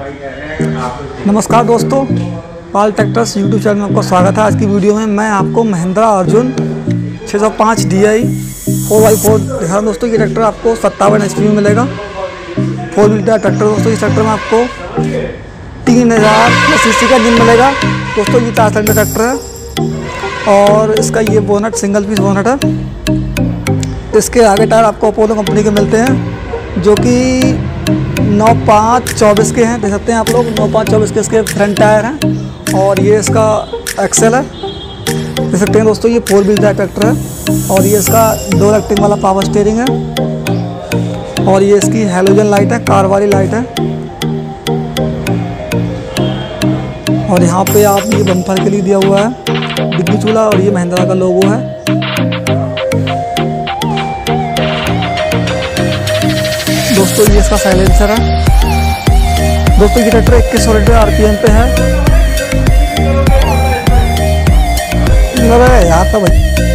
नमस्कार दोस्तों, पाल tractors YouTube channel में आपका स्वागत है। आज की वीडियो में मैं आपको महिंद्रा अर्जुन 605 DI 4x4 दिखा रहा हूँ। दोस्तों ये ट्रैक्टर आपको 57 HP में मिलेगा। 4 व्हील ट्रैक्टर दोस्तों, इस ट्रैक्टर में आपको 3000 सीसी का इंजन मिलेगा। दोस्तों ये 4 सिलेंडर ट्रैक्टर है और इसका ये बोनट सिंगल पीस बोनट है। इसके आगे टायर आपको अपोलो कंपनी के मिलते हैं जो कि 9.5/24 के हैं, देख सकते हैं आप लोग। 9.5/24 के इसके फ्रंट टायर हैं और ये इसका एक्सेल है, देख सकते हैं दोस्तों। ये 4 व्हील ट्रैक्टर है और ये इसका डोर एक्टिंग वाला पावर स्टीयरिंग है और ये इसकी हैलोजन लाइट है, कार वाली लाइट है। और यहाँ पे आप ये बम्पर के लिए दिया हुआ है डिग्गी चूल्हा और ये महिंद्रा का लोगो है। दोस्तों ये इसका साइलेंसर है। दोस्तों ये ट्रैक्टर 2100 RPM पे है। यार तो भाई